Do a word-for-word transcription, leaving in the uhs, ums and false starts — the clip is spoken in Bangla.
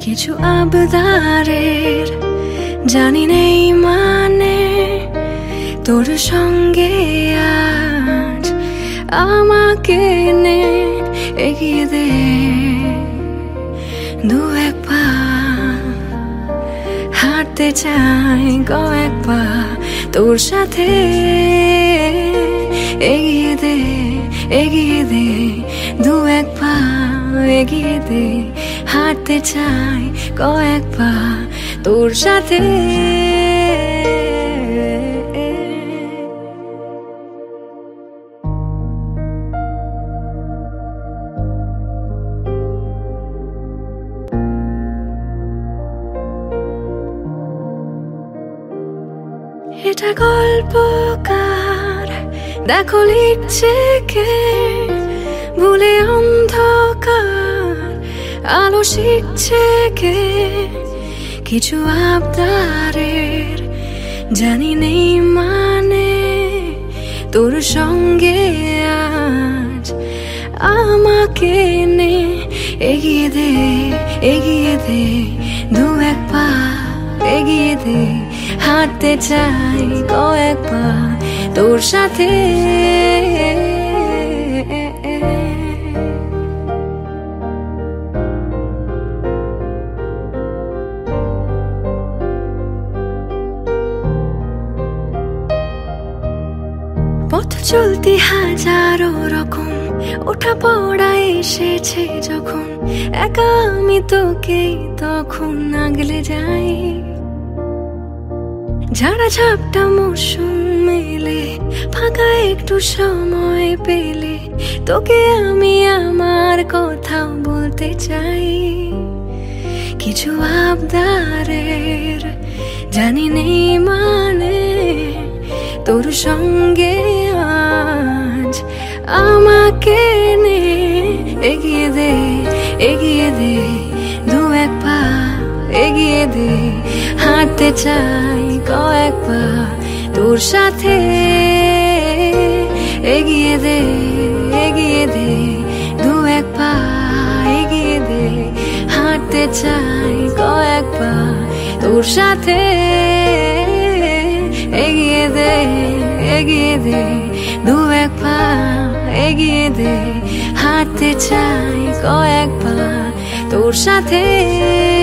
কিছু আবদারের জানি নেই মানে তোর সঙ্গে আজ আমাকে নে এগিয়ে দে দু এক পা হাঁটতে চাই কয়েক পা তোর সাথে এগিয়ে দে এগিয়ে দে দু এক পা এগিয়ে দে হাঁটতে চাই কয়েক পা তোর সাথে এটা গল্পকার দেখো লিখছে কে ভুলে অন্ধকার আলো শিখছে কে কিছু আবদারের জানি নেই মানে তোর সঙ্গে আজ আমাকে নে এগিয়ে দে এগিয়ে দে দু এক পা এগিয়ে দে হাঁটতে চাই কয়েক পা তোর সাথে পথ চলতি হাজারো রকম ওঠা পড়া এসেছে যখন একা আমি তোকে তখন আগলে যাই ঝাড়া ঝাপটা মৌসুম মেলে ফাঁকা একটু সময় পেলে তোকে আমি আমার কথা বলতে চাই কিছু আবদারের জানি নেই মানে তোর সঙ্গে আজ আমাকে নে এগিয়ে দে এগিয়ে দে দু এক পা এগিয়ে দে হাঁটতে চাই কয়েক পা তোর সাথে এগিয়ে দে এগিয়ে দে দু এক পা এগিয়ে দে হাঁটতে চাই কয়েক পা তোর সাথে এগিয়ে দে এগিয়ে দে দু এক পা এগিয়ে দে হাঁটতে চাই কয়েক পা তোর সাথে